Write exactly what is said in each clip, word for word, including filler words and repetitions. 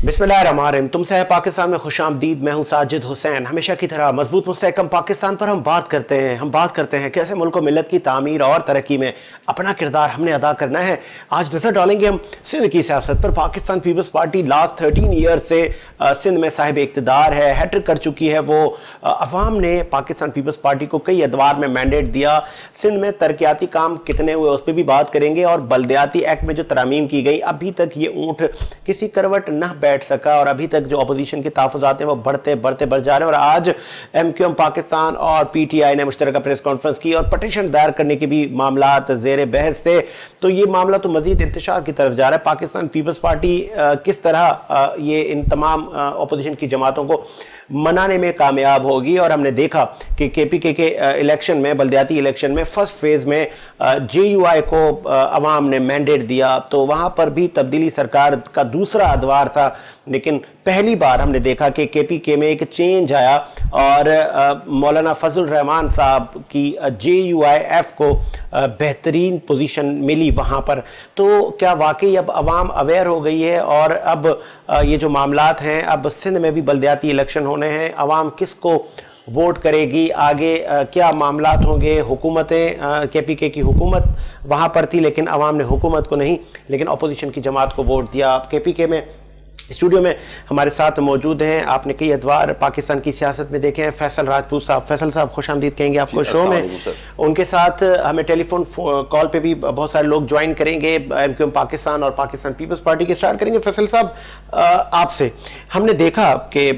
بسم اللہ الرحمن الرحیم. تم سے ہے پاکستان میں خوش آمدید. میں ہوں ساجد حسین. ہمیشہ کی طرح مضبوط مستحکم پاکستان پر ہم بات کرتے ہیں ہم بات کرتے ہیں کیسے ملک و ملت کی تعمیر اور ترقی میں اپنا کردار ہم نے ادا کرنا ہے. آج نظر ڈالیں گے ہم سندھ کی سیاست پر. Pakistan Peoples Party last thirteen year سے سندھ میں صاحب اقتدار ہے, ہیٹرک کر چکی ہے. وہ عوام نے پاکستان پیپلز پارٹی کو کئی ادوار میں مینڈیٹ دیا. سندھ میں ترقیاتی کام کتنے ہوئے اس پہ بھی بات کریں گے, اور بلدیاتی ایکٹ میں جو ترامیم کی گئی ابھی تک یہ اونٹ کسی کروٹ نہ بیٹھ سکا, اور ابھی تک جو اپوزیشن کے تحفظات ہیں وہ بڑھتے بڑھتے بڑھ جا رہے ہیں. اور آج ایم کیو ایم پاکستان اور پی ٹی آئی نے مشترکہ پریس کانفرنس کی اور پٹیشن دائر کرنے کے بھی معاملات زیر بحث تھے. تو یہ معاملہ تو مزید انتشار کی طرف جا رہا ہے. پاکستان پیپلز پارٹی کس طرح یہ ان تمام اپوزیشن کی جماعتوں کو منانے میں کامیاب ہوگی. اور ہم نے دیکھا کہ کے پی کے کے الیکشن میں, بلدیاتی الیکشن میں فرسٹ فیز میں جے یو آئی کو عوام نے مینڈیٹ دیا, تو وہاں پر بھی تبدیلی سرکار کا دوسرا ادوار تھا. لیکن پہلی بار ہم نے دیکھا کہ کے پی کے میں ایک چینج آیا اور مولانا فضل الرحمان صاحب کی جے یو آئی ایف کو بہترین پوزیشن ملی وہاں پر. تو کیا واقعی اب عوام اویئر ہو گئی ہے, اور اب یہ جو معاملات ہیں, اب سندھ میں بھی بلدیاتی الیکشن ہونے ہیں, عوام کس کو ووٹ کرے گی, آگے کیا معاملات ہوں گے؟ حکومتیں, کے پی کے کی حکومت وہاں پر تھی لیکن عوام نے حکومت کو نہیں لیکن اپوزیشن کی جماعت کو ووٹ دیا. کے پی کے میں اسٹوڈیو میں ہمارے ساتھ موجود ہیں, آپ نے کئی ادوار پاکستان کی سیاست میں دیکھے ہیں, فیصل راجپوت صاحب. فیصل صاحب خوش آمدید کہیں گے آپ کو شو میں. ان کے ساتھ ہمیں ٹیلی فون کال پہ بھی بہت سارے لوگ جوائن کریں گے. ایم کیو ایم پاکستان اور پاکستان پیپلز پارٹی کے اسٹارٹ کریں گے. فیصل صاحب, آپ سے ہم نے دیکھا کہ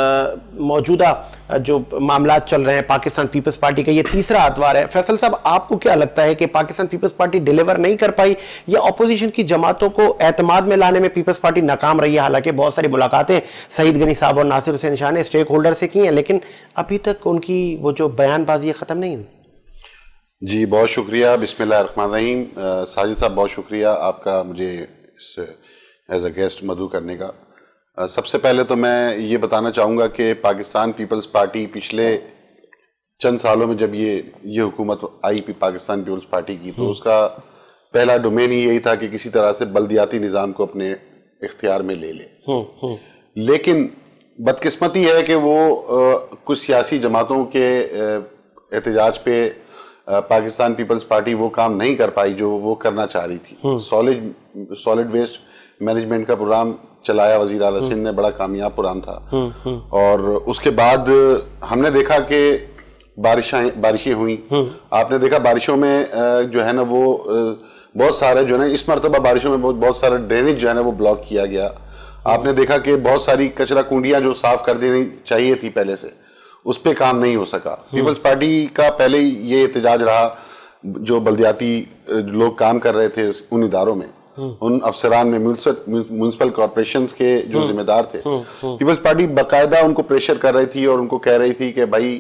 موجودہ جو معاملات چل رہے ہیں پاکستان پیپلز پارٹی کا یہ تیسرا اتوار ہے. فیصل صاحب, آپ کو کیا لگتا ہے کہ پاکستان پیپلز پارٹی ڈیلیور نہیں کر پائی, یا اپوزیشن کی جماعتوں کو اعتماد میں لانے میں پیپلز پارٹی ناکام رہی ہے؟ حالانکہ بہت ساری ملاقاتیں سعید غنی صاحب اور ناصر حسین شاہ نے اسٹیک ہولڈر سے کی ہیں, لیکن ابھی تک ان کی وہ جو بیان بازی ختم نہیں ہوئی. جی بہت شکریہ. بسم اللہ الرحمن الرحیم. ساجد صاحب بہت شکریہ آپ کا مجھے اس ایز اے گیسٹ مدعو کرنے کا. سب سے پہلے تو میں یہ بتانا چاہوں گا کہ پاکستان پیپلز پارٹی پچھلے چند سالوں میں جب یہ یہ حکومت آئی پاکستان پیپلز پارٹی کی, تو اس کا پہلا ڈومین ہی یہی تھا کہ کسی طرح سے بلدیاتی نظام کو اپنے اختیار میں لے لے. لیکن بدقسمتی ہے کہ وہ کچھ سیاسی جماعتوں کے احتجاج پہ پاکستان پیپلز پارٹی وہ کام نہیں کر پائی جو وہ کرنا چاہ رہی تھی. سالڈ سالڈ ویسٹ مینجمنٹ کا پروگرام چلایا وزیر اعلیٰ سندھ نے, بڑا کامیاب پروگرام تھا. اور اس کے بعد ہم نے دیکھا کہ بارشیں بارشیں ہوئیں. آپ نے دیکھا بارشوں میں جو ہے نا وہ بہت سارے جو ہے نا اس مرتبہ بارشوں میں بہت سارا ڈرینیج جو ہے نا وہ بلاک کیا گیا. آپ نے دیکھا کہ بہت ساری کچرا کنڈیاں جو صاف کر دینی چاہیے تھی پہلے سے, اس پہ کام نہیں ہو سکا. پیپلز پارٹی کا پہلے یہ احتجاج رہا, جو بلدیاتی لوگ کام کر رہے تھے ان اداروں میں, ان افسران میں, میونسپل کارپوریشنز کے جو ذمہ دار تھے, پیپلز پارٹی باقاعدہ ان کو پریشر کر رہی تھی اور ان کو کہہ رہی تھی کہ بھائی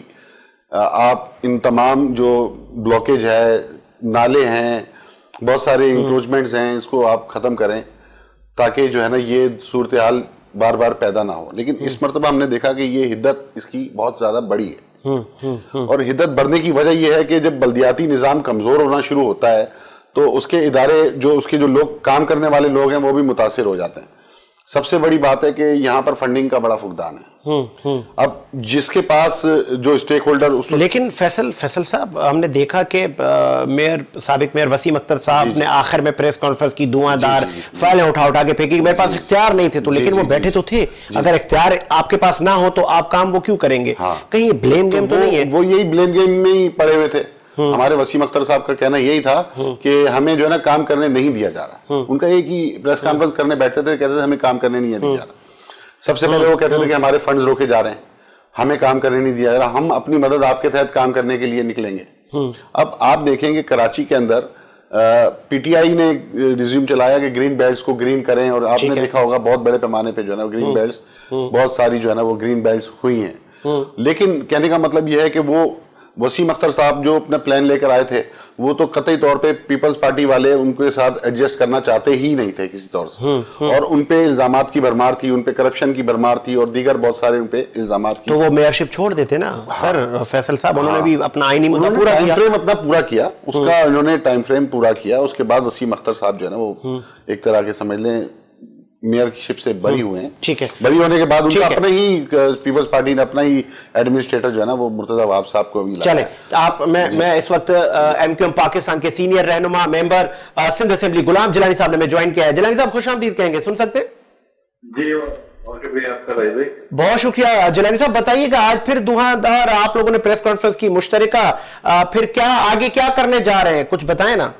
آپ ان تمام جو بلاکیج ہے, نالے ہیں, بہت سارے انکروچمنٹس ہیں, اس کو آپ ختم کریں تاکہ جو ہے نا یہ صورتحال بار بار پیدا نہ ہو. لیکن اس مرتبہ ہم نے دیکھا کہ یہ حدت اس کی بہت زیادہ بڑی ہے, اور حدت بڑھنے کی وجہ یہ ہے کہ جب بلدیاتی نظام کمزور ہونا شروع ہوتا ہے تو اس کے ادارے, جو اس کے جو لوگ کام کرنے والے لوگ ہیں, وہ بھی متاثر ہو جاتے ہیں. سب سے بڑی بات ہے کہ یہاں پر فنڈنگ کا بڑا فقدان ہے. اب جس کے پاس جو اسٹیک ہولڈر اس لیکن فیصل فیصل صاحب, ہم نے دیکھا کہ میئر سابق میئر وسیم اختر صاحب نے آخر میں پریس کانفرنس کی, دھواں دار فائلیں اٹھا اٹھا کے پھینکی. میرے پاس اختیار نہیں تھے تو, لیکن وہ بیٹھے تو تھے. اگر اختیار آپ کے پاس نہ ہو تو آپ کام وہ کیوں کریں گے؟ کہیں بلیم گیم تو نہیں ہے؟ وہ یہی بلیم گیم میں ہی پڑے ہوئے تھے. ہمارے وسیم اختر صاحب کا کہنا یہی تھا کہ ہمیں جو ہے نا کام کرنے نہیں دیا جا رہا. ان کا ایک ہی پریس کانفرنس کرنے بیٹھتے تھے, کہتے تھے ہمیں کام کرنے نہیں دیا جا رہا. سب سے پہلے وہ کہتے تھے کہ ہمارے فنڈز روکے جا رہے ہیں, ہمیں کام کرنے نہیں دیا جا رہا, ہم اپنی مدد آپ کے تحت کام کرنے کے لیے نکلیں گے. اب آپ دیکھیں گے کراچی کے اندر پی ٹی آئی نے ریزیوم چلایا کہ گرین بیلٹس کو گرین کریں, اور آپ نے دیکھا ہوگا بہت بڑے پیمانے پہ جو ہے نا گرین بیلٹس, بہت ساری جو ہے نا وہ گرین بیلٹس ہوئی ہیں. لیکن کہنے کا مطلب یہ ہے کہ وہ وسیم اختر صاحب جو اپنا پلان لے کر آئے تھے, وہ تو قطعی طور پہ پیپلز پارٹی والے ان کے ساتھ ایڈجسٹ کرنا چاہتے ہی نہیں تھے کسی طور سے, اور ان پہ الزامات کی بھرمار تھی, ان پہ کرپشن کی بھرمار تھی, اور دیگر بہت سارے ان پہ الزامات کی. تو وہ میئرشپ چھوڑ دیتے نا سر فیصل صاحب, انہوں نے بھی اپنا آئینی مدعا پورا ٹائم فریم اپنا پورا کیا, اس کا انہوں نے ٹائم فریم پورا کیا. اس کے بعد وسیم اختر صاحب جو ہے نا وہ ایک طرح کے سمجھ لیں میئر کی شپ سے بری ہوئے ہیں. ٹھیک ہے. بری ہونے کے بعد ان کا اپنا ہی پیپلز پارٹی نے اپنا ہی ایڈمنسٹریٹر جو ہے نا وہ مرتضیٰ وہاب صاحب کو بھی چلیں آپ میں میں اس وقت ایم کیو ایم پاکستان کے سینئر رہنما ممبر سندھ اسمبلی غلام جیلانی صاحب نے میں جوائن کیا ہے. جیلانی صاحب خوش آمدید کہیں گے, سن سکتے ہیں؟ جی بہت شکریہ آپ کا بھائی. بہت شکریہ. جیلانی صاحب بتائیے گا آج پھر دھواں دھار آپ لوگوں نے پریس کانفرنس کی مشترکہ, پھر کیا آگے کیا کرنے جا رہے ہیں, کچھ بتائیں نا.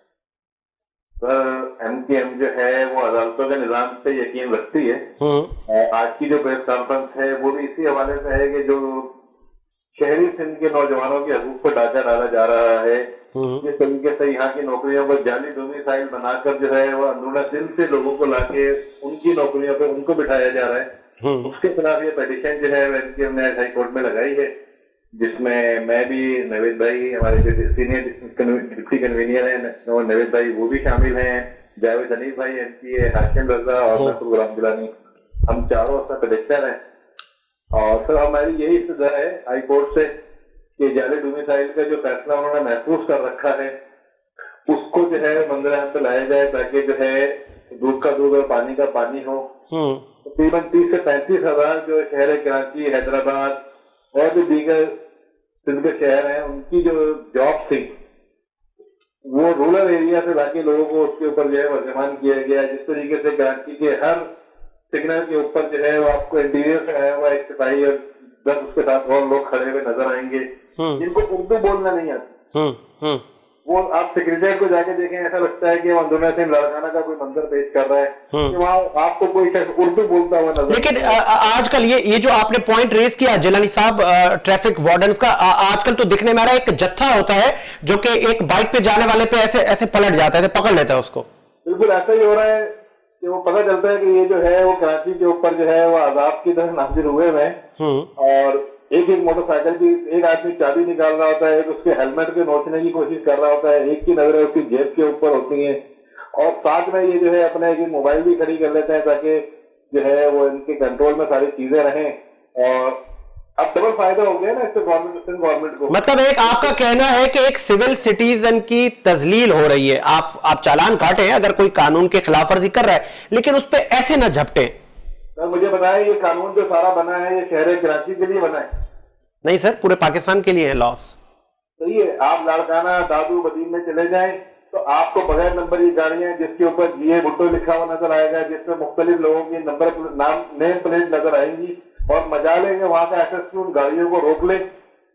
ایم کی ایم جو ہے وہ عدالتوں کے نظام سے یقین رکھتی ہے. آج کی جو پریس کانفرنس ہے وہ بھی اسی حوالے سے ہے کہ جو شہری سندھ کے نوجوانوں کے حقوق پر ڈھانچہ ڈالا جا رہا ہے, جس طریقے سے یہاں کی نوکریوں پر جعلی ڈومیسائل بنا کر جو ہے وہ اندرونہ سندھ سے لوگوں کو لا کے ان کی نوکریوں پہ ان کو بٹھایا جا رہا ہے, اس کے خلاف یہ پیٹیشن جو ہے ایم کی ایم نے ہائی کورٹ میں لگائی ہے, جس میں میں بھی, نوید بھائی ہمارے جو سینئر ڈپٹی کنوینئر ہیں نوید بھائی وہ بھی شامل ہیں, جاوید حنیف بھائی ایم پی ہے, ہاشم رضا اور میں غلام جیلانی, ہم چاروں اس میں پروڈکٹر ہیں. اور سر ہماری یہی استدعا ہے ہائی کورٹ سے کہ جعلی ڈومیسائل کا جو فیصلہ انہوں نے محفوظ کر رکھا ہے اس کو جو ہے منظر عام پہ لایا جائے تاکہ جو ہے دودھ کا دودھ اور پانی کا پانی ہو. تقریباً تیس سے پینتیس ہزار جو شہر کراچی, حیدرآباد اور جو دیگر سندھ کے شہر ہیں ان کی جو جاب تھی وہ رورل ایریا سے لا کے لوگوں کو اس کے اوپر جو ہے ورزمان کیا گیا. جس طریقے سے کراچی کے ہر سگنل کے اوپر جو ہے وہ آپ کو انٹیریئر سے آیا ہوا ایک سپاہی اور دس اس کے ساتھ اور لوگ کھڑے ہوئے نظر آئیں گے جن کو اردو بولنا نہیں آتی. وہ آپ سیکریٹریٹ کو جا کے دیکھیں, ایسا لگتا ہے کہ وہ اندرونہ سے لڑکانا کا کوئی منظر پیش کر رہا ہے کہ وہاں آپ کو کوئی شخص اردو بولتا ہوا نظر. لیکن آج کل یہ یہ جو آپ نے پوائنٹ ریز کیا جیلانی صاحب ٹریفک وارڈنز کا, آج کل تو دکھنے میں آ رہا ہے ایک جتھا ہوتا ہے جو کہ ایک بائک پہ جانے والے پہ ایسے ایسے پلٹ جاتا ہے, پکڑ لیتا ہے اس کو. بالکل ایسا ہی ہو رہا ہے کہ وہ پتہ چلتا ہے کہ یہ جو ہے وہ کراچی کے اوپر جو ہے وہ عذاب کی طرح نازل ہوئے ہوئے ہیں, اور ایک ایک موٹر سائیکل کی ایک آدمی چابی نکال رہا ہوتا ہے, ایک اس کے ہیلمٹ کے نوچنے کی کوشش کر رہا ہوتا ہے, ایک کی نظریں اس کی جیب کے اوپر ہوتی ہیں, اور ساتھ میں یہ جو ہے اپنے ایک موبائل بھی کھڑی کر لیتے ہیں تاکہ جو ہے وہ ان کے کنٹرول میں ساری چیزیں رہیں. اور اب ڈبل فائدہ ہو گیا نا اس سے گورنمنٹ گورنمنٹ کو. مطلب ایک آپ کا کہنا ہے کہ ایک سول سٹیزن کی تذلیل ہو رہی ہے, آپ آپ چالان کاٹیں اگر کوئی قانون کے خلاف ورزی کر رہا ہے, لیکن اس پہ ایسے نہ جھپٹیں. سر مجھے بتائیں یہ قانون جو سارا بنا ہے یہ شہر کراچی کے لیے بنا ہے؟ نہیں سر, پورے پاکستان کے لیے ہے لاس. صحیح ہے. آپ لاڑکانہ دادو بدین میں چلے جائیں تو آپ کو بغیر نمبر کی گاڑیاں جس کے اوپر جی اے بھٹو لکھا ہوا نظر آئے گا, جس میں مختلف لوگوں کی نمبر نام نیم پلیٹ نظر آئیں گی, اور مجال ہے کہ وہاں کا ایس ایس پی ان گاڑیوں کو روک لے.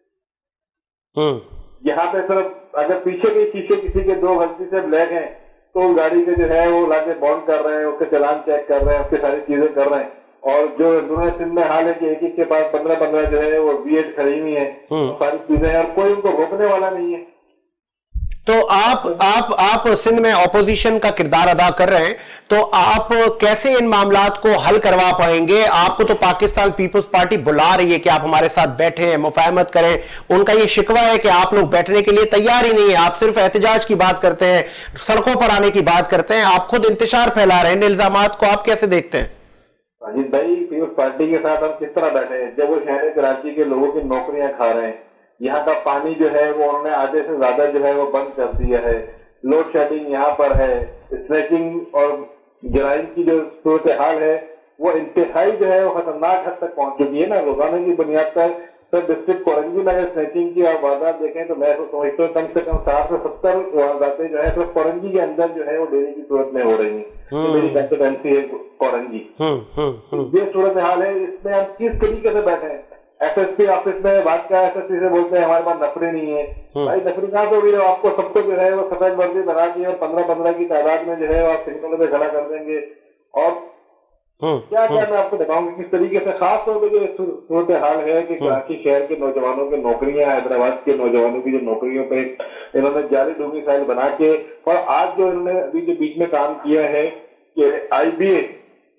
یہاں پہ صرف اگر پیچھے کے شیشے کسی کے دو غلطی سے بلیک ہیں تو گاڑی کے جو ہے وہ لا کے بانڈ کر رہے ہیں, اس کے چلان چیک کر رہے ہیں, اس کی ساری چیزیں کر رہے ہیں. اور جو اندرونہ سندھ میں حال ہے کہ ایک ایک کے پاس پندرہ پندرہ جو ہے وہ وی ایٹ کھڑی ہوئی ہیں, ساری چیزیں ہیں, اور کوئی ان کو روکنے والا نہیں ہے. تو آپ آپ آپ سندھ میں اپوزیشن کا کردار ادا کر رہے ہیں, تو آپ کیسے ان معاملات کو حل کروا پائیں گے؟ آپ کو تو پاکستان پیپلز پارٹی بلا رہی ہے کہ آپ ہمارے ساتھ بیٹھیں, مفاہمت کریں. ان کا یہ شکوہ ہے کہ آپ لوگ بیٹھنے کے لیے تیار ہی نہیں ہیں, آپ صرف احتجاج کی بات کرتے ہیں, سڑکوں پر آنے کی بات کرتے ہیں, آپ خود انتشار پھیلا رہے ہیں. ان الزامات کو آپ کیسے دیکھتے ہیں؟ اجیت بھائی, پیپلز پارٹی کے ساتھ ہم کس طرح بیٹھے ہیں جب وہ شہر کراچی کے لوگوں کی نوکریاں کھا رہے ہیں, یہاں کا پانی جو ہے وہ انہوں نے آدھے سے زیادہ جو ہے وہ بند کر دیا ہے, لوڈ شیڈنگ یہاں پر ہے, اسنیچنگ اور جرائم کی جو صورتحال ہے وہ انتہائی جو ہے وہ خطرناک حد تک پہنچ چکی ہے نا. روزانہ کی بنیاد پر سر ڈسٹرکٹ کورنجی میں اگر اسنیچنگ کی آپ واردات دیکھیں تو میں سمجھتا ہوں کم سے کم ساٹھ سے ستر وارداتیں جو ہے صرف کورنجی کے اندر جو ہے وہ ڈیری کی صورت میں ہو رہی ہیں. میری کنسٹیٹوینسی ہے کورنجی. یہ صورتحال ہے, اس میں ہم کس طریقے سے بیٹھے ہیں؟ ایس ایس پی آفس میں بات کیا, ایس ایس پی سے بولتے ہیں ہمارے پاس نفری نہیں ہے. بھائی نفری کہاں تو بھی آپ کو سب کو جو ہے وہ سفید ورزی بنا دی اور پندرہ پندرہ کی تعداد میں جو ہے آپ سگنلوں پہ کھڑا کر دیں گے. اور کیا کیا میں آپ کو بتاؤں گا کس طریقے سے, خاص طور پہ جو صورتحال ہے کہ کراچی شہر کے نوجوانوں کی نوکریاں, حیدرآباد کے نوجوانوں کی جو نوکریوں پہ انہوں نے جعلی ڈومیسائل بنا کے, اور آج جو انہوں نے ابھی جو بیچ میں کام کیا ہے کہ آئی بی اے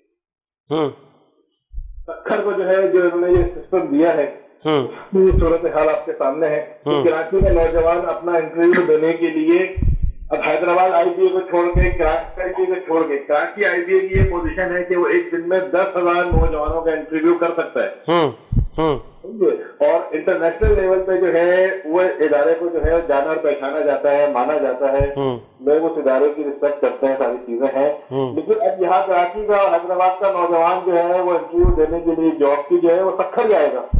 سکھر کو جو ہے جو انہوں نے یہ سسٹم دیا ہے, یہ صورتحال آپ کے سامنے ہے. کراچی کے نوجوان اپنا انٹرویو دینے کے لیے اب حیدرآباد آئی بی اے کو چھوڑ کے, کراچی آئی بی اے کو چھوڑ کے, کراچی آئی بی اے کی یہ پوزیشن ہے کہ وہ ایک دن میں دس ہزار نوجوانوں کا انٹرویو کر سکتا ہے. اور انٹرنیشنل لیول پہ جو ہے وہ ادارے کو جو ہے جانا اور پہچانا جاتا ہے, مانا جاتا ہے, لوگ اس ادارے کی رسپیکٹ کرتے ہیں, ساری چیزیں ہیں. لیکن اب یہاں کراچی کا اور حیدرآباد کا نوجوان جو ہے وہ انٹرویو دینے کے لیے جاب کی جو ہے وہ سکھر جائے گا.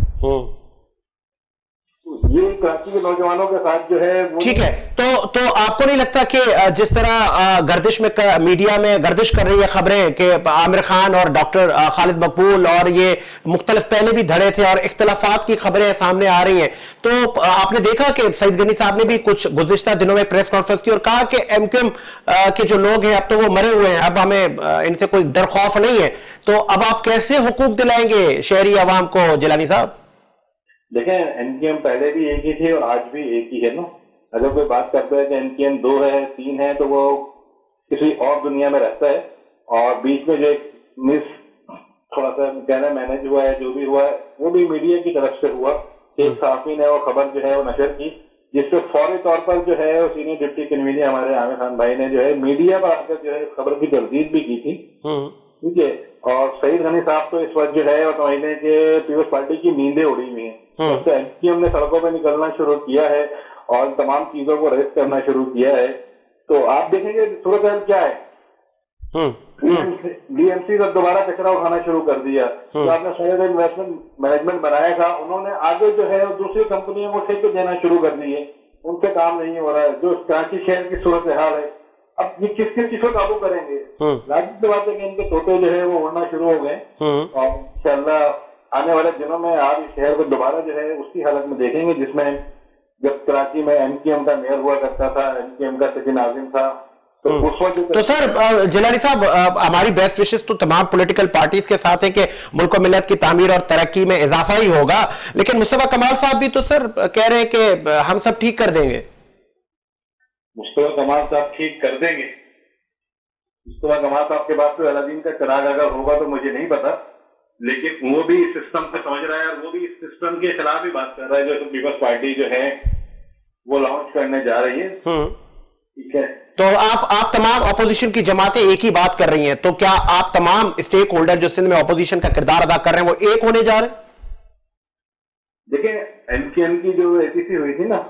یہ کراچی کے نوجوانوں کے ساتھ جو ہے ٹھیک ہے. تو تو آپ کو نہیں لگتا کہ جس طرح گردش میں میڈیا میں گردش کر رہی ہے خبریں کہ عامر خان اور ڈاکٹر خالد مقبول اور یہ مختلف پہلے بھی دھڑے تھے اور اختلافات کی خبریں سامنے آ رہی ہیں, تو آپ نے دیکھا کہ سعید غنی صاحب نے بھی کچھ گزشتہ دنوں میں پریس کانفرنس کی اور کہا کہ ایم کیو ایم کے جو لوگ ہیں اب تو وہ مرے ہوئے ہیں, اب ہمیں ان سے کوئی ڈر خوف نہیں ہے, تو اب آپ کیسے حقوق دلائیں گے شہری عوام کو جیلانی صاحب؟ دیکھیں این کی ایم پہلے بھی ایک ہی تھی اور آج بھی ایک ہی ہے نا. اگر کوئی بات کرتا ہے کہ این کی ایم دو ہے, تین ہے, تو وہ کسی اور دنیا میں رہتا ہے. اور بیچ میں جو ایک مس تھوڑا سا کہنا مینج ہوا ہے, جو بھی ہوا ہے وہ بھی میڈیا کی طرف سے ہوا. ایک صحافی نے وہ خبر جو ہے وہ نشر کی, جس پہ فوری طور پر جو ہے سینئر ڈپٹی کنوینر ہمارے عامر خان بھائی نے جو ہے میڈیا پر آ کر جو ہے اس خبر کی تردید بھی کی تھی. ٹھیک ہے. اور سعید غنی صاحب تو اس وقت جو ہے مہینے کے پیپلز پارٹی کی نیندیں اڑی ہوئی ہیں. تو این کی ایم نے سڑکوں پہ نکلنا شروع کیا ہے اور تمام چیزوں کو ریس کرنا شروع کیا ہے. تو آپ دیکھیں گے صورتحال کیا ہے. ڈی ایم سی کا دوبارہ کچرا اٹھانا شروع کر دیا. جو آپ نے سولر انویسٹمنٹ مینجمنٹ بنایا تھا, انہوں نے آگے جو ہے دوسری کمپنیوں کو ٹھیکے دینا شروع کر دیے. ان سے کام نہیں ہو رہا ہے. جو کراچی شہر کی صورتحال ہے, اب یہ کس کس چیز کو قابو کریں گے؟ لازمی سی بات ہے کہ ان کے طوطے جو ہے وہ اڑنا شروع ہو گئے, اور انشاءاللہ آنے والے دنوں میں آپ اس شہر کو دوبارہ جو ہے اس کی حالت میں دیکھیں گے جس میں جب کراچی میں ایم کی ایم کا میئر ہوا کرتا تھا, ایم کی ایم کا سچن ناظم تھا. تو اس وقت تو سر جیلانی صاحب, ہماری بیسٹ وشز تو تمام پولیٹیکل پارٹیز کے ساتھ ہے کہ ملک و ملت کی تعمیر اور ترقی میں اضافہ ہی ہوگا, لیکن مصطفیٰ کمال صاحب بھی تو سر کہہ رہے ہیں کہ ہم سب ٹھیک کر دیں گے. مصطفیٰ کمال صاحب ٹھیک کر دیں گے. مصطفیٰ کمال صاحب کے بعد تو الدین کا چراغ اگر ہوگا تو مجھے نہیں پتا, لیکن وہ بھی اس سسٹم کو سمجھ رہا ہے اور وہ بھی اس سسٹم کے خلاف ہی بات کر رہا ہے جو پیپلز پارٹی جو ہے وہ لانچ کرنے جا رہی ہے. ٹھیک ہے. تو آپ آپ تمام اپوزیشن کی جماعتیں ایک ہی بات کر رہی ہیں, تو کیا آپ تمام اسٹیک ہولڈر جو سندھ میں اپوزیشن کا کردار ادا کر رہے ہیں وہ ایک ہونے جا رہے ہیں؟ دیکھیں این کی ایم کی جو اے پی سی ہوئی تھی نا,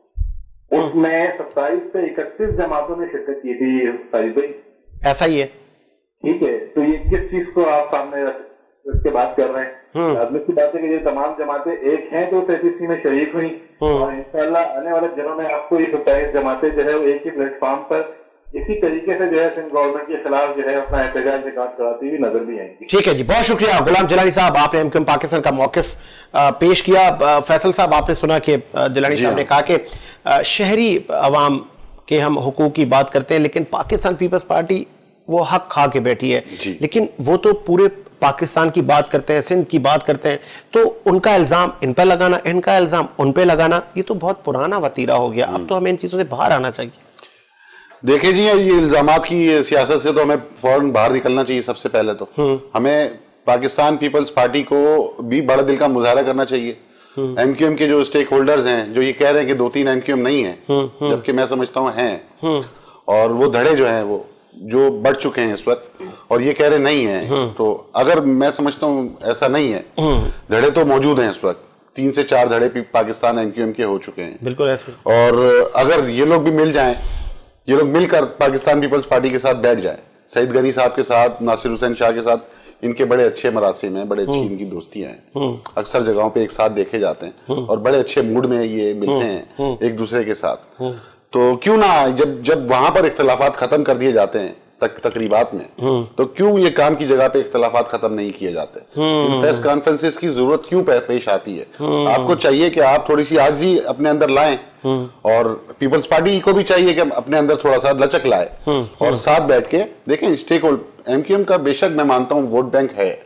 اس میں ستائیس سے اکتیس جماعتوں نے شرکت کی تھی. ساجد بھائی ایسا ہی ہے. ٹھیک ہے. تو یہ کس چیز کو آپ سامنے اس کے بات کر رہے ہیں؟ لازمی سی بات ہے کہ یہ تمام جماعتیں ایک ہیں تو سی پی سی میں شریک ہوئی, اور انشاءاللہ آنے والے دنوں میں آپ کو یہ ستائیس جماعتیں جو ہے وہ ایک ہی پلیٹ فارم پر اسی طریقے سے جو ہے سندھ گورنمنٹ کے خلاف جو ہے اپنا احتجاج ریکارڈ کراتی ہوئی نظر بھی آئیں گی. ٹھیک ہے جی, بہت شکریہ غلام جیلانی صاحب, آپ نے ایم کیو ایم پاکستان کا موقف پیش کیا. فیصل صاحب, آپ نے سنا کہ جیلانی صاحب نے کہا کہ شہری عوام کے ہم حقوق کی بات کرتے ہیں, لیکن پاکستان پیپلز پارٹی وہ حق کھا کے بیٹھی ہے, لیکن وہ تو پورے پاکستان کی بات کرتے ہیں, سندھ کی بات کرتے ہیں, تو ان کا الزام ان پہ لگانا, ان کا الزام ان پہ لگانا, یہ تو بہت پرانا وتیرہ ہو گیا. اب تو ہمیں ان چیزوں سے باہر آنا چاہیے. دیکھیں جی, یہ الزامات کی سیاست سے تو ہمیں فوراً باہر نکلنا چاہیے. سب سے پہلے تو ہمیں پاکستان پیپلز پارٹی کو بھی بڑا دل کا مظاہرہ کرنا چاہیے. ایم کیو ایم کے جو اسٹیک ہولڈرز ہیں جو یہ کہہ رہے ہیں کہ دو تین ایم کیو ایم نہیں ہیں, جبکہ میں سمجھتا ہوں ہیں, اور وہ دھڑے جو ہیں وہ جو بڑھ چکے ہیں اس وقت, اور یہ کہہ رہے نہیں ہیں. تو اگر میں سمجھتا ہوں ایسا نہیں ہے, دھڑے تو موجود ہیں اس وقت, تین سے چار دھڑے پاکستان ایم کیو ایم کے ہو چکے ہیں. بالکل ایسے. اور اگر یہ لوگ بھی مل جائیں, یہ لوگ مل کر پاکستان پیپلز پارٹی کے ساتھ بیٹھ جائیں, سعید غنی صاحب کے ساتھ, ناصر حسین شاہ کے ساتھ, ان کے بڑے اچھے مراسم ہیں, بڑے اچھی ان کی دوستیاں ہیں, اکثر جگہوں پہ ایک ساتھ دیکھے جاتے ہیں, اور بڑے اچھے موڈ میں یہ ملتے ہیں ایک دوسرے کے ساتھ. تو کیوں نہ جب جب وہاں پر اختلافات ختم کر دیے جاتے ہیں تقریبات میں, تو کیوں یہ کام کی جگہ پہ اختلافات ختم نہیں کیے جاتے؟ پریس کانفرنسز کی ضرورت کیوں پیش آتی ہے؟ آپ کو چاہیے کہ آپ تھوڑی سی عاجزی اپنے اندر لائیں, اور پیپلز پارٹی کو بھی چاہیے کہ اپنے اندر تھوڑا سا لچک لائے, اور ساتھ بیٹھ کے دیکھیں. Stakeholder M Q M کا بے شک میں مانتا ہوں ووٹ بینک ہے,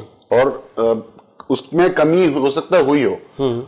اور اس میں کمی ہو سکتا ہوئی ہو,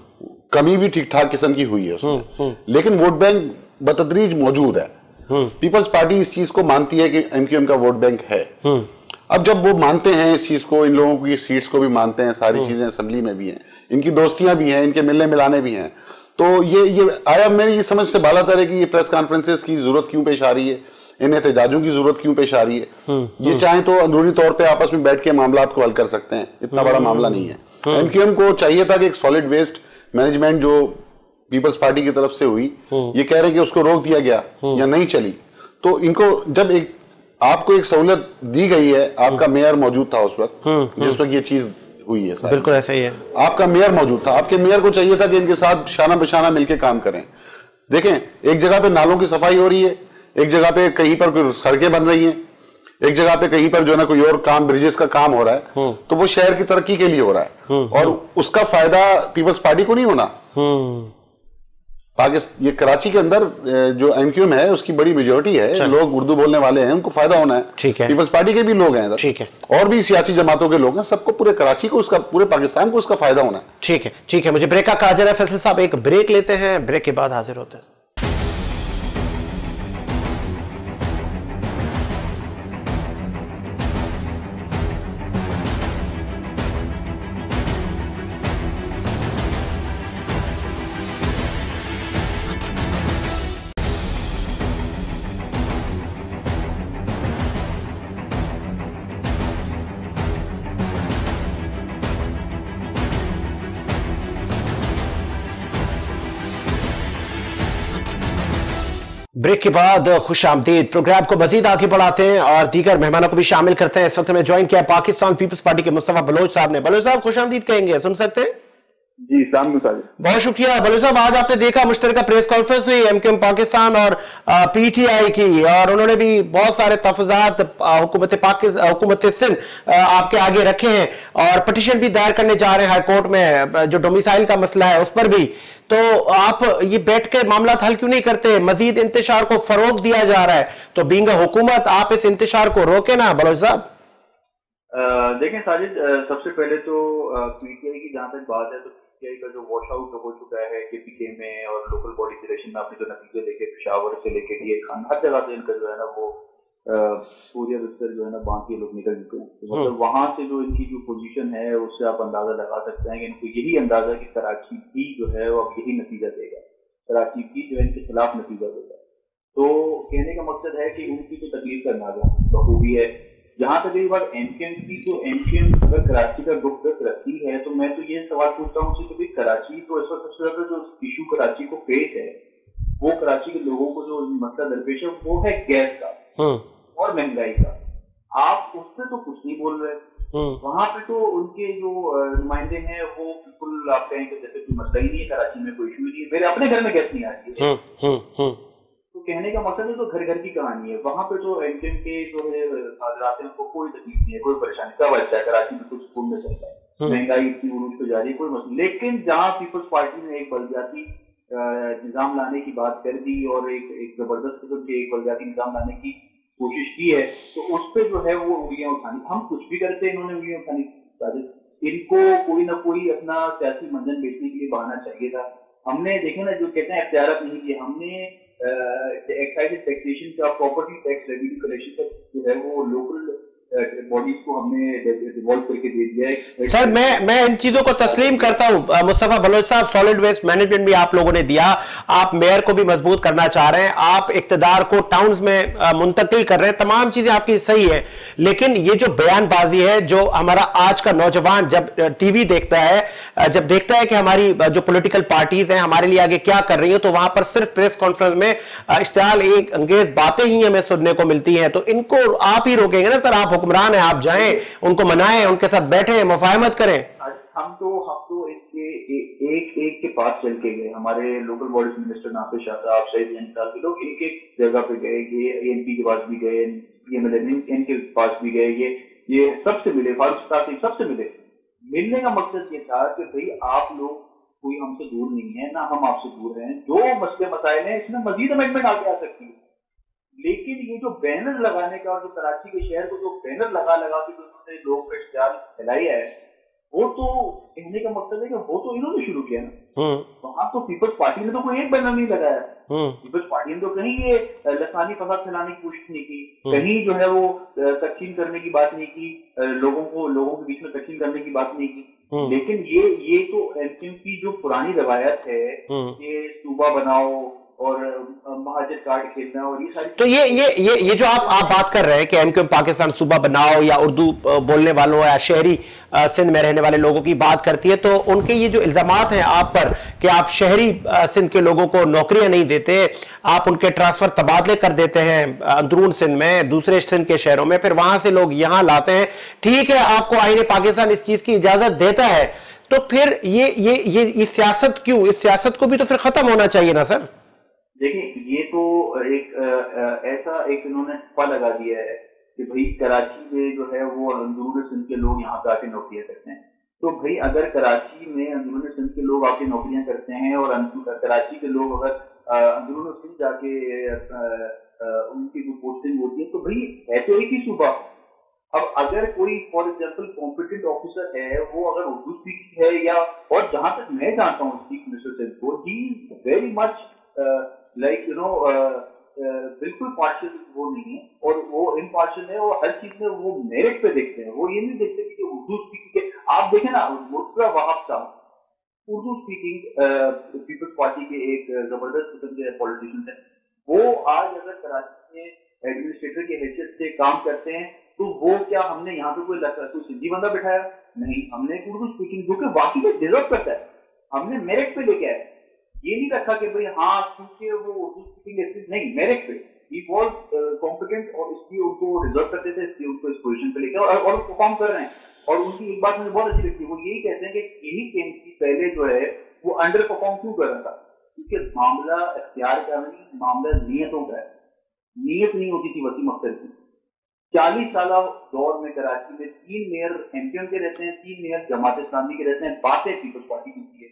کمی بھی ٹھیک ٹھاک قسم کی ہوئی ہے اس میں, لیکن ووٹ بینک بتدریج موجود ہے. پیپلز پارٹی اس چیز کو مانتی ہے کہ ایم کیو ایم کا ووٹ بینک ہے. اب جب وہ مانتے ہیں اس چیز کو, ان لوگوں کی سیٹس کو بھی مانتے ہیں, ساری چیزیں اسمبلی میں بھی ہیں, ان کی دوستیاں بھی ہیں, ان کے ملنے ملانے بھی ہیں, تو یہ یہ آیا میری یہ سمجھ سے بالا تر ہے کہ یہ پریس کانفرنسز کی ضرورت کیوں پیش آ رہی ہے, ان احتجاجوں کی ضرورت کیوں پیش آ رہی ہے. یہ چاہیں تو اندرونی طور پہ آپس میں بیٹھ کے معاملات کو حل کر سکتے ہیں, اتنا بڑا معاملہ نہیں ہے. ایم کیو ایم کو چاہیے تھا کہ ایک سالڈ ویسٹ مینجمنٹ جو پیپلز پارٹی کی طرف سے ہوئی، یہ کہہ رہے کہ اس کو روک دیا گیا یا نہیں چلی، تو ان کو جب ایک آپ کو ایک سہولت دی گئی ہے، آپ کا میئر موجود تھا اس وقت جس وقت یہ چیز ہوئی ہے، بالکل ایسا ہی ہے، آپ کا میئر موجود تھا، آپ کے میئر کو چاہیے تھا کہ ان کے ساتھ شانہ بشانہ مل کے کام کریں. دیکھیں ایک جگہ پہ نالوں کی صفائی ہو رہی ہے، ایک جگہ پہ کہیں پر کوئی سڑکیں بن رہی ہیں، ایک جگہ پہ کہیں پر جو ہے نا کوئی اور کام بریجز کا کام ہو رہا ہے، تو وہ شہر کی ترقی کے لیے ہو رہا ہے اور اس کا فائدہ پیپلز پارٹی کو نہیں ہونا. پاکستان یہ کراچی کے اندر جو ایم کیو ایم ہے اس کی بڑی میجورٹی ہے، لوگ اردو بولنے والے ہیں، ان کو فائدہ ہونا ہے. پیپلز پارٹی کے بھی لوگ ہیں اور بھی سیاسی جماعتوں کے لوگ ہیں، سب کو پورے کراچی کو اس کا پورے پاکستان کو اس کا فائدہ ہونا ہے. ٹھیک ہے ٹھیک ہے مجھے بریک کا کہا جا رہا ہے. فیصل صاحب ایک بریک لیتے ہیں، بریک کے بعد حاضر ہوتے ہیں. بریک کے بعد خوش آمدید. پروگرام کو مزید آگے بڑھاتے ہیں اور دیگر مہمانوں کو بھی شامل کرتے ہیں. اس وقت میں جوائن کیا پاکستان پیپلز پارٹی کے مصطفیٰ بلوچ صاحب نے. بلوچ صاحب خوش آمدید کہیں گے، سن سکتے ہیں؟ جی السلام علیکم. بہت شکریہ بلوچ صاحب. آج آپ نے دیکھا مشترکہ پریس کانفرنس ہوئی ایم کیو ایم پاکستان اور پی ٹی آئی کی، اور انہوں نے بھی بہت سارے تحفظات حکومت پاکستان حکومت سندھ آپ کے آگے رکھے ہیں اور پٹیشن بھی دائر کرنے جا رہے ہیں ہائی کورٹ میں جو ڈومیسائل کا مسئلہ ہے اس پر بھی. تو آپ یہ بیٹھ کے معاملات حل کیوں نہیں کرتے؟ مزید انتشار کو فروغ دیا جا رہا ہے تو بینگ حکومت آپ اس انتشار کو روکے نا بلوچ صاحب. دیکھیں ساجد، سب سے پہلے تو پی ٹی آئی کی جہاں تک بات ہے تو پی ٹی آئی کا جو واش آؤٹ ہو چکا ہے کے پی کے میں اور لوکل باڈی الیکشن میں، آپ نے جو نتیجے دیکھے پشاور سے لے کے ڈی اے خان ہر جگہ سے ان کا جو ہے نا وہ سوریہ بستر جو ہے نا باندھ کے لوگ نکل چکے ہیں. مطلب وہاں سے جو ان کی جو پوزیشن ہے اس سے آپ اندازہ لگا سکتے ہیں کہ ان کو یہی اندازہ کہ کراچی بھی جو ہے وہ اب یہی نتیجہ دے گا، کراچی بھی جو ہے ان کے خلاف نتیجہ دے گا. تو کہنے کا مقصد ہے کہ ان کی تو تکلیف کا اندازہ بخوبی ہے. جہاں تک یہ بات ایم کیو ایم کی، تو ایم کیو ایم اگر کراچی کا گفت رکھتی ہے تو میں تو یہ سوال پوچھتا ہوں کہ کراچی تو اس وقت سب سے زیادہ جو ایشو کراچی کو پیش ہے وہ کراچی کے لوگوں کو جو مسئلہ درپیش ہے وہ ہے گیس کا اور مہنگائی کا. آپ اس پہ تو کچھ نہیں بول رہے. وہاں پہ تو ان کے جو نمائندے ہیں وہ بالکل آپ کہیں کہ جیسے کوئی مسئلہ ہی نہیں ہے، کراچی میں کوئی ایشو نہیں ہے، میرے اپنے گھر میں گیس نہیں آ رہی ہے. تو کہنے کا مقصد ہے تو گھر گھر کی کہانی ہے. وہاں پہ تو ایم کیو ایم کے جو ہے حاضرات ہیں ان کو کوئی تکلیف نہیں ہے، کوئی پریشانی، سب اچھا ہے، کراچی میں کچھ سکون میں چلتا ہے، مہنگائی اتنی عروج پہ جاری ہے، کوئی مسئلہ. لیکن جہاں پیپلز پارٹی نے ایک بلدیاتی نظام لانے کی بات کر دی اور ایک ایک زبردست قسم کے ایک بلدیاتی نظام لانے کی کوشش کی ہے تو اس پہ جو ہے وہ انگلیاں اٹھانی. ہم کچھ بھی کرتے ہیں، انہوں نے انگلیاں اٹھانی. ان کو کوئی نہ کوئی اپنا سیاسی منظر بیچنے کے لیے بہانا چاہیے تھا. ہم نے دیکھے نا جو کہتے ہیں اختیارات نہیں کیے، ہم نے ایکسائز ٹیکسیشن کا، پراپرٹی ٹیکس ریوینیو کلیکشن کا جو ہے وہ لوکل باڈیز کو ہم نے ڈیوالو کر کے دے دیا ہے. سر میں میں ان چیزوں کو تسلیم کرتا ہوں. مصطفیٰ بلوچ صاحب، سالڈ ویسٹ مینجمنٹ بھی آپ لوگوں نے دیا، آپ میئر کو بھی مضبوط کرنا چاہ رہے ہیں، آپ اقتدار کو ٹاؤنز میں منتقل کر رہے ہیں، تمام چیزیں آپ کی صحیح ہیں. لیکن یہ جو بیان بازی ہے جو ہمارا آج کا نوجوان جب ٹی وی دیکھتا ہے، جب دیکھتا ہے کہ ہماری جو پولیٹیکل پارٹیز ہیں ہمارے لیے آگے کیا کر رہی ہیں، تو وہاں پر صرف پریس کانفرنس میں اشتعال انگیز باتیں ہی ہمیں سننے کو ملتی ہیں. تو ان کو آپ ہی روکیں گے نا سر؟ آپ حکمران ہیں، آپ جائیں ان کو منائیں، ان کے ساتھ بیٹھیں، مفاہمت کریں. ہم تو ہم تو ان کے ایک ایک کے پاس چل کے گئے. ہمارے لوکل باڈیز منسٹر نافذ شاہ صاحب، شہید جین صاحب کے لوگ ایک ایک جگہ پہ گئے، یہ اے ایم پی کے پاس بھی گئے، ان کے پاس بھی گئے، یہ یہ سب سے ملے، فاروق صاحب سے سب سے ملے. ملنے کا مقصد یہ تھا کہ بھئی آپ لوگ کوئی ہم سے دور نہیں ہے، نہ ہم آپ سے دور ہیں. جو مسئلے مسائل ہیں اس میں مزید امینڈمنٹ آگے آ سکتی ہے. لیکن یہ جو بینر لگانے کا اور جو کراچی کے شہر کو جو بینر لگا لگا کے جو لوگ کا اشتعال پھیلایا ہے، وہ تو کہنے کا مقصد ہے کہ وہ تو انہوں نے شروع کیا نا. وہاں تو پیپلز پارٹی نے تو کوئی ایک بینر نہیں لگایا. پیپلز پارٹی نے تو کہیں یہ لسانی فساد پھیلانے کی کوشش نہیں کی، کہیں جو ہے وہ تقسیم کرنے کی بات نہیں کی، لوگوں کو لوگوں کے بیچ میں تقسیم کرنے کی بات نہیں کی. لیکن یہ یہ تو ایم کیو ایم کی جو پرانی روایت ہے کہ صوبہ بناؤ اور مہاجر کارڈ کھیلنا اور یہ ساری، تو یہ یہ یہ یہ جو آپ آپ بات کر رہے ہیں کہ ایم کیو ایم پاکستان صوبہ بناؤ یا اردو بولنے والوں یا شہری سندھ میں رہنے والے لوگوں کی بات کرتی ہے تو ان کے یہ جو الزامات ہیں آپ پر کہ آپ شہری سندھ کے لوگوں کو نوکریاں نہیں دیتے, آپ ان کے ٹرانسفر تبادلے کر دیتے ہیں اندرون سندھ میں دوسرے سندھ کے شہروں میں, پھر وہاں سے لوگ یہاں لاتے ہیں, ٹھیک ہے آپ کو آئین پاکستان اس چیز کی اجازت دیتا ہے, تو پھر یہ یہ یہ سیاست کیوں, اس سیاست کو بھی تو پھر ختم ہونا چاہیے نا سر. دیکھیں یہ تو ایک ایسا ایک انہوں نے ٹھپا لگا دیا ہے کہ بھائی کراچی میں جو ہے وہ اندرون سندھ کے لوگ یہاں پہ آ کے نوکریاں کرتے ہیں, تو بھائی اگر کراچی میں اندرون سندھ کے لوگ آ کے نوکریاں کرتے ہیں اور کراچی کے لوگ اگر اندرون سندھ جا کے ان کی پوسٹنگ ہوتی ہے تو بھائی ہے تو ایک ہی صوبہ. اب اگر کوئی فار ایگزامپل کمپیٹنٹ آفیسر ہے وہ اگر اردو اسپیکنگ ہے یا, اور جہاں تک میں جانتا ہوں چیف منسٹر سندھ کو, he very much like you know بالکل پارشل وہ نہیں ہے اور وہ امپارشل ہے, اور ہر چیز میں وہ میرٹ پہ دیکھتے ہیں, وہ یہ نہیں دیکھتے کہ اردو اسپیکنگ ہے. آپ دیکھیں نا مرتضیٰ وہاب صاحب اردو اسپیکنگ پیپلز پارٹی کے ایک زبردست قسم کے پولیٹیشین ہیں, وہ آج اگر کراچی میں ایڈمنسٹریٹر کی حیثیت سے کام کرتے ہیں تو وہ کیا ہم نے یہاں پہ کوئی کوئی سندھی بندہ بٹھایا نہیں, ہم نے اردو اسپیکنگ جو کہ واقعی میں ڈیزرو کرتا ہے ہم نے میرٹ پہ لے کے آئے, یہ نہیں رکھا کہ بھئی ہاں کیونکہ وہ اردو اسپیکنگ نہیں, میرٹ پہ ہی واز کمپیٹنٹ اور اس لیے ان کو ڈیزرو کرتے تھے, اس لیے ان کو اس پوزیشن پہ لے کے اور اور پرفارم کر رہے ہیں. اور ان کی ایک بات مجھے بہت اچھی لگتی ہے, وہ یہی کہتے ہیں کہ انہی کے ایم سی پہلے جو ہے وہ انڈر پرفارم کیوں کر رہا تھا, کیونکہ معاملہ اختیار کا نہیں, معاملہ نیتوں کا ہے. نیت نہیں ہوتی تھی وسیم اختر کی. چالیس سالہ دور میں کراچی میں تین میئر ایم کیو ایم کے رہتے ہیں, تین میئر جماعت اسلامی کے رہتے ہیں, باتیں پیپلز پارٹی کی ہوتی ہے.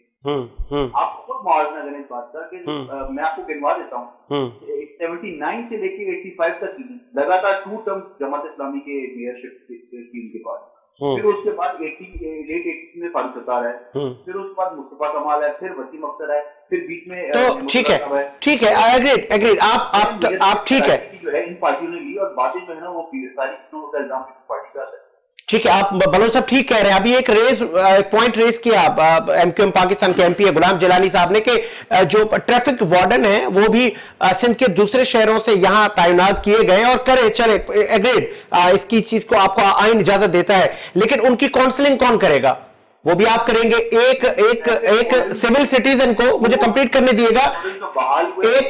آپ خود موازنہ کریں اس بات کا کہ میں آپ کو گنوا دیتا ہوں, سیونٹی نائن سے لے کے ایٹی فائیو تک لگاتار ٹو ٹرم جماعت اسلامی کے میئرشپ کی ان کے پاس, پھر اس کے بعد ایٹی لیٹ ایٹی میں فاروق ستار ہے, پھر اس کے بعد مصطفیٰ کمال ہے, پھر وسیم اختر ہے, پھر بیچ میں تو ٹھیک ہے ٹھیک ہے ایگریڈ ایگریڈ آپ آپ آپ ٹھیک ہے جو ہے ان پارٹیوں نے لی, اور باتیں جو ہے نا وہ ساری چیزوں کا الزام پارٹی کا ہے. ٹھیک ہے آپ بلوچ صاحب ٹھیک کہہ رہے ہیں. ابھی ایک ریز پوائنٹ ریز کیا ایم کیو ایم پاکستان کے ایم پی غلام جیلانی صاحب نے کہ جو ٹریفک وارڈن ہیں وہ بھی سندھ کے دوسرے شہروں سے یہاں تعینات کیے گئے اور کرے چلے ایگریڈ, اس کی چیز کو آپ کو آئین اجازت دیتا ہے, لیکن ان کی کاؤنسلنگ کون کرے گا, وہ بھی آپ کریں گے. ایک ایک ایک سول سٹیزن کو مجھے کمپلیٹ کرنے دیے گا, ایک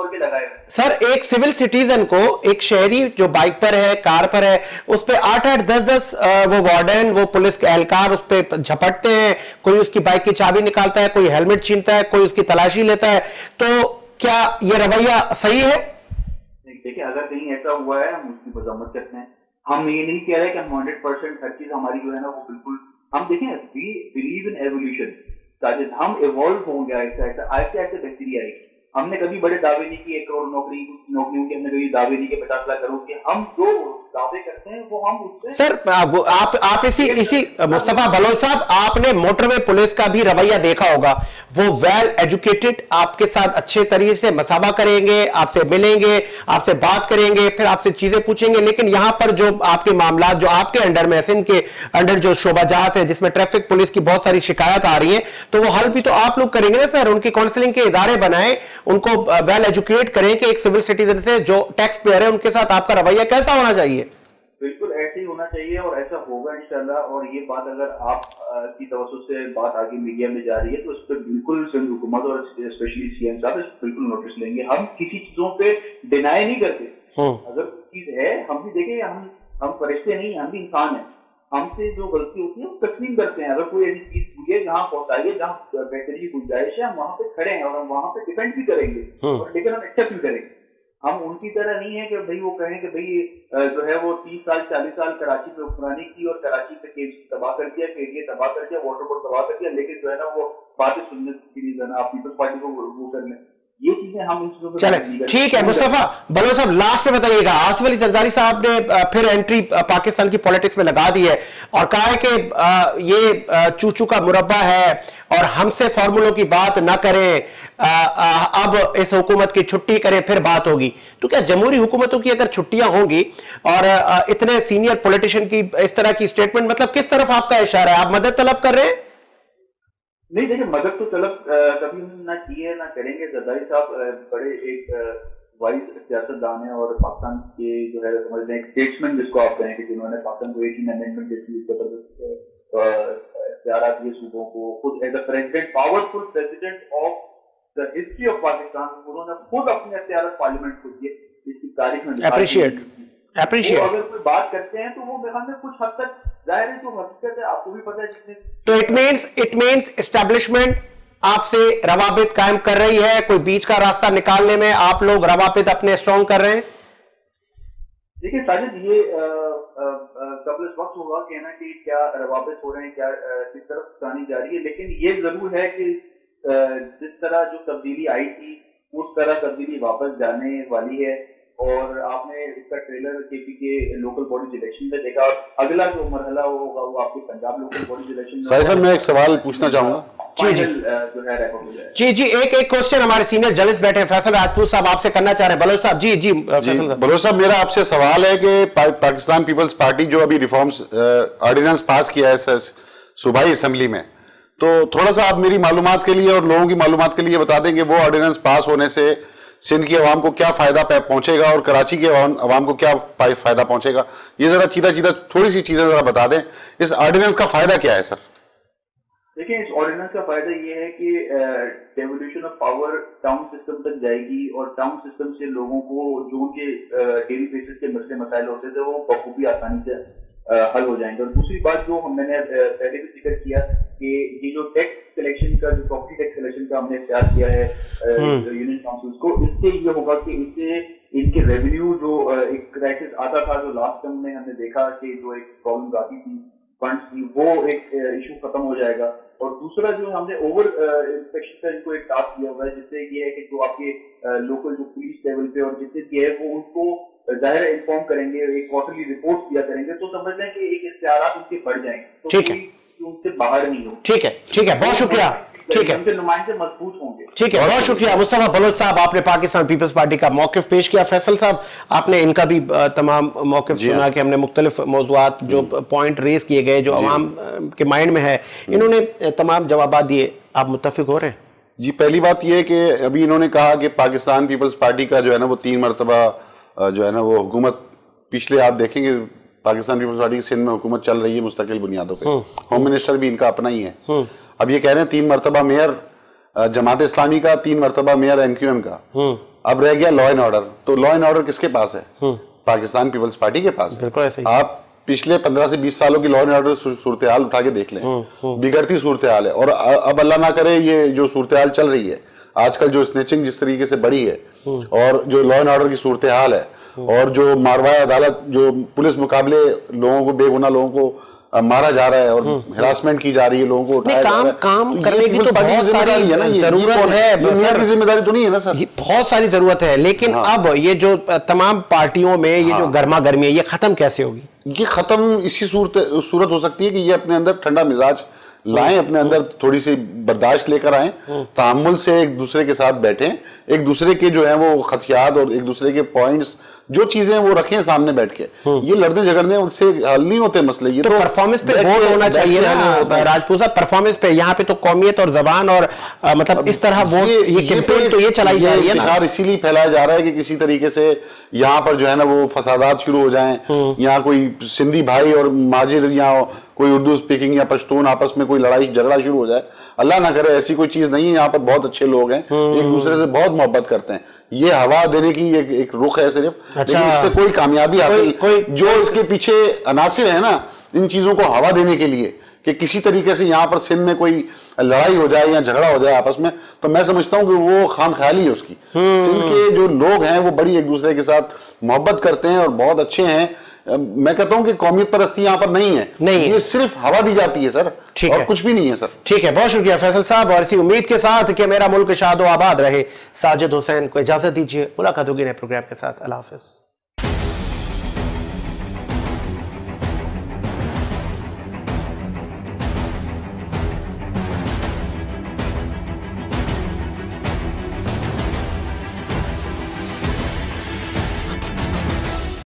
سر ایک سول سٹیزن کو, ایک شہری جو بائک پر ہے کار پر ہے, اس پہ آٹھ آٹھ دس دس وہ وارڈن وہ پولیس کے اہلکار اس پہ جھپٹتے ہیں, کوئی اس کی بائک کی چابی نکالتا ہے, کوئی ہیلمٹ چھینتا ہے, کوئی اس کی تلاشی لیتا ہے, تو کیا یہ رویہ صحیح ہے؟ دیکھیں اگر کہیں ایسا ہوا ہے ہم اس کی مذمت کرتے ہیں, ہم یہ نہیں کہہ رہے کہ ہم ہنڈریڈ پرسینٹ ہر چیز ہماری جو ہے نا وہ بالکل, ہم دیکھیں وی بلیو ان ایولیوشن, تاکہ ہم ایوالو ہوں گے ایسا ایسا ایسے ایسے بیکٹیریا آئی. ہم نے کبھی بڑے دعوے نہیں کیے ایک کروڑ نوکری نوکریوں کے, ہم نے کبھی دعوے نہیں کیے پچاس لاکھ کروڑ کے, ہم جو دعوے کرتے ہیں وہ ہم اس سے سر آپ آپ اسی اسی مصطفیٰ بلوچ صاحب آپ نے موٹر وے پولیس کا بھی رویہ دیکھا ہوگا, وہ ویل ایجوکیٹڈ آپ کے ساتھ اچھے طریقے سے مسابہ کریں گے, آپ سے ملیں گے, آپ سے بات کریں گے, پھر آپ سے چیزیں پوچھیں گے, لیکن یہاں پر جو آپ کے معاملات جو آپ کے انڈر میں سندھ کے انڈر جو شعبہ جات ہے جس میں ٹریفک پولیس کی بہت ساری شکایت آ رہی ہیں, تو وہ حل بھی تو آپ لوگ کریں گے نا سر, ان کی کاؤنسلنگ کے ادارے بنائیں, ان کو ویل ایجوکیٹ کریں کہ ایک سول سٹیزن سے جو ٹیکس پیئر ہے ان کے ساتھ آپ کا رویہ کیسا ہونا چاہیے. بالکل ایسے ہی ہونا چاہیے اور ایسا ہوگا انشاءاللہ. اور یہ بات اگر آپ کی توسط سے بات آگے میڈیا میں جا رہی ہے تو اس پہ بالکل سندھ حکومت اور اسپیشلی سی ایم صاحب اس بالکل نوٹس لیں گے. ہم کسی چیزوں پہ ڈینائی نہیں کرتے, اگر چیز ہے ہم بھی دیکھیں, ہم ہم فرشتے نہیں, ہم بھی انسان ہیں, ہم سے جو غلطی ہوتی ہے ہم تسلیم کرتے ہیں. اگر کوئی ایسی چیز مجھے جہاں پہنچائیے جہاں بہتری کی گنجائش ہے ہم وہاں پہ کھڑے ہیں اور ہم وہاں پہ ڈیپینڈ بھی کریں گے, لیکن ہم ایکسپٹ بھی کریں گے. ہم ان کی طرح نہیں ہے کہ بھائی وہ کہیں کہ بھائی جو ہے وہ تیس سال چالیس سال کراچی پہ حکمرانی کی اور کراچی پہ کیس تباہ کر دیا, کیریئر تباہ کر دیا, واٹر بورڈ تباہ کر دیا, لیکن جو ہے نا وہ باتیں سننے کی نہیں ہے آپ پیپلز پارٹی کو وہ کر لیں. یہ چیزیں ہم ان چیزوں چلیں ٹھیک ہے. مصطفیٰ بلوچ صاحب لاسٹ میں بتائیے گا, آصف علی زرداری صاحب نے پھر انٹری پاکستان کی پولیٹکس میں لگا دی ہے اور کہا ہے کہ یہ چوچو کا مربع ہے اور ہم سے فارمولوں کی بات نہ کریں, اب اس حکومت کی چھٹی کریں پھر بات ہوگی. تو کیا جمہوری حکومتوں کی اگر چھٹیاں ہوں گی اور اتنے سینئر پولیٹیشین کی اس طرح کی سٹیٹمنٹ, مطلب کس طرف آپ کا اشارہ ہے, آپ مدد طلب کر رہے ہیں؟ نہیں دیکھیں مدد تو طلب کبھی نہ کی ہے نہ کریں گے. زرداری صاحب بڑے ایک وائز سیاست دان ہیں اور پاکستان کے جو ہے سمجھ لیں اسٹیٹسمین جس کو آپ کہیں کہ جنہوں نے پاکستان کو ایٹین امینڈمنٹ جیسی زبردست اختیارات دیے صوبوں کو. خود as a president, powerful president of the history of Pakistan, انہوں نے خود اپنے اختیارات پارلیمنٹ کو دیے. اس کی تاریخ میں اپریشیٹ اپریشیٹ اگر کوئی بات کرتے ہیں تو وہ میرے خیال میں کچھ حد تک ظاہر ہے جو حقیقت ہے آپ کو بھی پتہ ہے جتنے. تو it means it means establishment آپ سے روابط قائم کر رہی ہے, کوئی بیچ کا راستہ نکالنے میں آپ لوگ روابط اپنے اسٹرانگ کر رہے ہیں؟ دیکھیں ساجد, یہ قبل اس وقت ہوگا کہنا کہ کیا روابط ہو رہے ہیں, کیا کس طرف جانی جا رہی ہے, لیکن یہ ضرور ہے کہ جس طرح جو تبدیلی آئی تھی اس طرح تبدیلی واپس جانے والی ہے. اور آپ نے اس کا ٹریلر کے پی کے لوکل باڈیز الیکشن میں دیکھا, اور اگلا جو مرحلہ ہوگا وہ آپ کے Punjab local bodies election Sajid صاحب میں ایک سوال پوچھنا چاہوں گا. جی جی جی جی ایک ایک کوشچن ہمارے سینئر جرنلسٹ بیٹھے ہیں, فیصل راجپوت صاحب آپ سے کرنا چاہ رہے ہیں. بلوچ صاحب جی جی فیصل صاحب. بلوچ صاحب میرا آپ سے سوال ہے کہ پاکستان پیپلز پارٹی جو ابھی ریفارمز آرڈیننس پاس کیا ہے صوبائی اسمبلی میں, تو تھوڑا سا آپ میری معلومات کے لیے اور لوگوں کی معلومات کے لیے بتا دیں کہ وہ آرڈیننس پاس ہونے سے سندھ کی عوام کو کیا فائدہ پہنچے گا اور کراچی کے عوام کو کیا فائدہ پہنچے گا. یہ ذرا چیدہ چیدہ تھوڑی سی چیزیں ذرا بتا دیں. اس آرڈیننس کا فائدہ کیا ہے سر؟ دیکھیں اس آرڈیننس کا فائدہ یہ ہے کہ devolution of power town system تک جائے گی, اور ٹاؤن سسٹم سے لوگوں کو جو ان کے ڈیلی بیسس کے مسئلے مسائل ہوتے تھے وہ بخوبی آسانی سے حل ہو جائیں گے. اور دوسری بات جو ہم نے پہلے بھی ذکر کیا کہ یہ جو ٹیکس کلیکشن کا جو پراپرٹی ٹیکس کلیکشن کا ہم نے اختیار کیا ہے یونین کاؤنسل کو, اس سے یہ ہوگا کہ اس سے ان کے ریونیو جو ایک کرائسس آتا تھا, جو لاسٹ ٹائم میں ہم نے دیکھا کہ جو ایک پرابلم آتی تھی فنڈس کی, وہ ایک ایشو ختم ہو جائے گا. اور دوسرا جو ہم نے اوور انسپیکشن کا ان کو ایک ٹاسک دیا ہوا ہے, جس سے یہ ہے کہ جو آپ کے لوکل جو پولیس لیول پہ اور جتنے بھی ہے وہ ان کو ظاہر انفارم کریں گے, ایک کوارٹرلی رپورٹ دیا کریں گے, تو سمجھ لیں کہ ایک اختیارات ان کے بڑھ جائیں گے, ٹھیک ہے, ان سے باہر نہیں ہو. ٹھیک ہے ٹھیک ہے بہت شکریہ. ٹھیک ہے, ان کے نمائندے مضبوط ہوں گے. ٹھیک ہے, بہت شکریہ مصطفیٰ بلوچ صاحب, آپ نے پاکستان پیپلز پارٹی کا موقف پیش کیا. فیصل صاحب آپ نے ان کا بھی تمام موقف سنا کہ ہم نے مختلف موضوعات جو پوائنٹ ریز کیے گئے جو عوام کے مائنڈ میں ہے, انہوں نے تمام جوابات دیے. آپ متفق ہو رہے ہیں؟ جی, پہلی بات یہ ہے کہ ابھی انہوں نے کہا کہ پاکستان پیپلز پارٹی کا جو ہے نا وہ تین مرتبہ جو ہے نا وہ حکومت, پچھلے آپ دیکھیں گے پاکستان پیپلز پارٹی کی سندھ میں حکومت چل رہی ہے مستقل بنیادوں پہ, ہوم منسٹر بھی ان کا اپنا ہی ہے. اب یہ کہہ رہے ہیں تین مرتبہ میئر جماعت اسلامی کا, تین مرتبہ میئر این کیو ایم کا, اب رہ گیا لا اینڈ آرڈر. تو لا اینڈ آرڈر کس کے پاس ہے؟ پاکستان پیپلز پارٹی کے پاس ہے. آپ پچھلے پندرہ سے بیس سالوں کی لا اینڈ آرڈر صورتحال اٹھا کے دیکھ لیں, بگڑتی صورتحال ہے. اور اب اللہ نہ کرے یہ جو صورتحال چل رہی ہے آج کل, جو اسنیچنگ جس طریقے سے بڑھی ہے, اور جو لا اینڈ آرڈر کی صورتحال ہے, اور جو ماروائی عدالت جو پولیس مقابلے لوگوں کو, بے گناہ لوگوں کو مارا جا رہا ہے اور ہراسمنٹ کی جا رہی ہے, لوگوں کو اٹھایا جا رہا ہے, کام کرنے کی تو بہت ساری ضرورت ہے. یہ ذمہ داری تو نہیں ہے نا سر, بہت ساری ضرورت ہے, لیکن اب یہ جو تمام پارٹیوں میں یہ جو گرما گرمی ہے یہ ختم کیسے ہوگی؟ یہ ختم اسی صورت صورت ہو سکتی ہے کہ یہ اپنے اندر ٹھنڈا مزاج لائیں, اپنے اندر تھوڑی سی برداشت لے کر آئیں, تحمل سے ایک دوسرے کے ساتھ بیٹھیں, ایک دوسرے کے جو ہیں وہ خدشات اور ایک دوسرے کے پوائنٹس جو چیزیں وہ رکھیں سامنے بیٹھ کے. یہ لڑنے جھگڑنے ان سے حل نہیں ہوتے مسئلے. یہ تو پرفارمنس پہ ووٹ ہونا چاہیے نا راجپوت صاحب, پرفارمنس پہ. یہاں پہ تو قومیت اور زبان اور مطلب اس طرح ووٹ, یہ کیمپین تو یہ چلائی جا رہی ہے نا, اسی لیے پھیلایا جا رہا ہے کہ کسی طریقے سے یہاں پر جو ہے نا وہ فسادات شروع ہو جائیں, یہاں کوئی سندھی بھائی اور مہاجر یا کوئی اردو اسپیکنگ یا پشتون آپس میں کوئی لڑائی جھگڑا شروع ہو جائے. اللہ نہ کرے, ایسی کوئی چیز نہیں ہے. یہاں پر بہت اچھے لوگ ہیں, ایک دوسرے سے بہت محبت کرتے ہیں. یہ ہوا دینے کی ایک رخ ہے صرف, لیکن اس سے کوئی کامیابی حاصل, جو اس کے پیچھے عناصر ہیں نا ان چیزوں کو ہوا دینے کے لیے کہ کسی طریقے سے یہاں پر سندھ میں کوئی لڑائی ہو جائے یا جھگڑا ہو جائے آپس میں, تو میں سمجھتا ہوں کہ وہ خام خیالی ہے اس کی. سندھ کے جو لوگ ہیں وہ بڑی ایک دوسرے کے ساتھ محبت کرتے ہیں اور بہت اچھے ہیں. میں کہتا ہوں کہ قومیت پرستی یہاں پر نہیں ہے, نہیں, یہ صرف ہوا دی جاتی ہے سر, اور کچھ بھی نہیں ہے سر. ٹھیک ہے, بہت شکریہ فیصل صاحب, اور اسی امید کے ساتھ کہ میرا ملک شاد و آباد رہے, ساجد حسین کو اجازت دیجیے. ملاقات ہوگی نئے پروگرام کے ساتھ. اللہ حافظ.